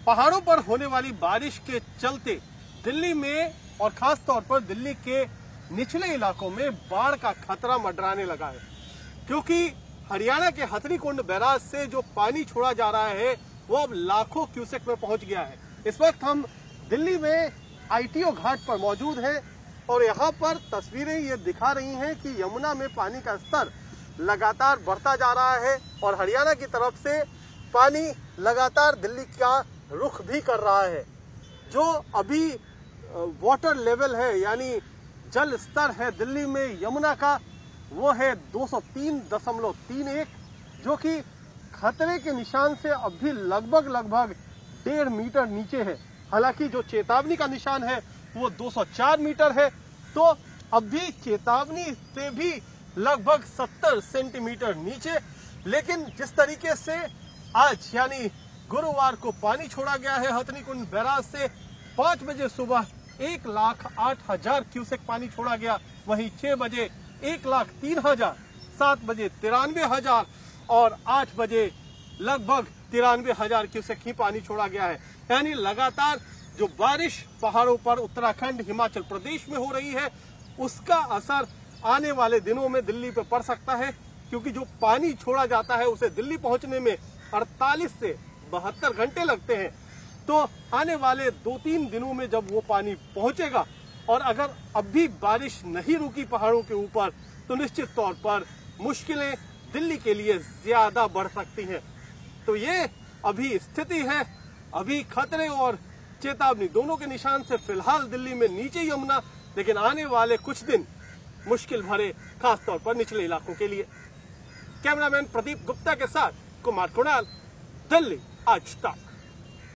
पहाड़ों पर होने वाली बारिश के चलते दिल्ली में और खास तौर पर दिल्ली के निचले इलाकों में बाढ़ का खतरा मंडराने लगा है, क्योंकि हरियाणा के हथनीकुंड बैराज से जो पानी छोड़ा जा रहा है वो अब लाखों क्यूसेक में पहुंच गया है। इस वक्त हम दिल्ली में आईटीओ घाट पर मौजूद हैं और यहाँ पर तस्वीरें ये दिखा रही हैं कि यमुना में पानी का स्तर लगातार बढ़ता जा रहा है और हरियाणा की तरफ से पानी लगातार दिल्ली का रुख भी कर रहा है। जो अभी वाटर लेवल है यानी जल स्तर है दिल्ली में यमुना का, वो है 203.31, जो कि खतरे के निशान से अब भी लगभग 1.5 मीटर नीचे है। हालांकि जो चेतावनी का निशान है वो 204 मीटर है, तो अब भी चेतावनी से भी लगभग 70 सेंटीमीटर नीचे। लेकिन जिस तरीके से आज यानी गुरुवार को पानी छोड़ा गया है हथनीकुंड बैराज से, 5 बजे सुबह 1,08,000 क्यूसेक पानी छोड़ा गया, वहीं 6 बजे 1,03,000, 7 बजे 93,000 और 8 बजे लगभग 93,000 क्यूसेक ही पानी छोड़ा गया है। यानी लगातार जो बारिश पहाड़ों पर उत्तराखंड हिमाचल प्रदेश में हो रही है उसका असर आने वाले दिनों में दिल्ली पे पड़ सकता है, क्योंकि जो पानी छोड़ा जाता है उसे दिल्ली पहुंचने में 48 से 72 घंटे लगते हैं। तो आने वाले 2-3 दिनों में जब वो पानी पहुंचेगा और अगर अब भी बारिश नहीं रुकी पहाड़ों के ऊपर, तो निश्चित तौर पर मुश्किलें दिल्ली के लिए ज्यादा बढ़ सकती हैं। तो ये अभी स्थिति है, अभी खतरे और चेतावनी दोनों के निशान से फिलहाल दिल्ली में नीचे यमुना, लेकिन आने वाले कुछ दिन मुश्किल भरे, खास तौर पर निचले इलाकों के लिए। कैमरामैन प्रदीप गुप्ता के साथ कुमार कुणाल, दिल्ली आज तक।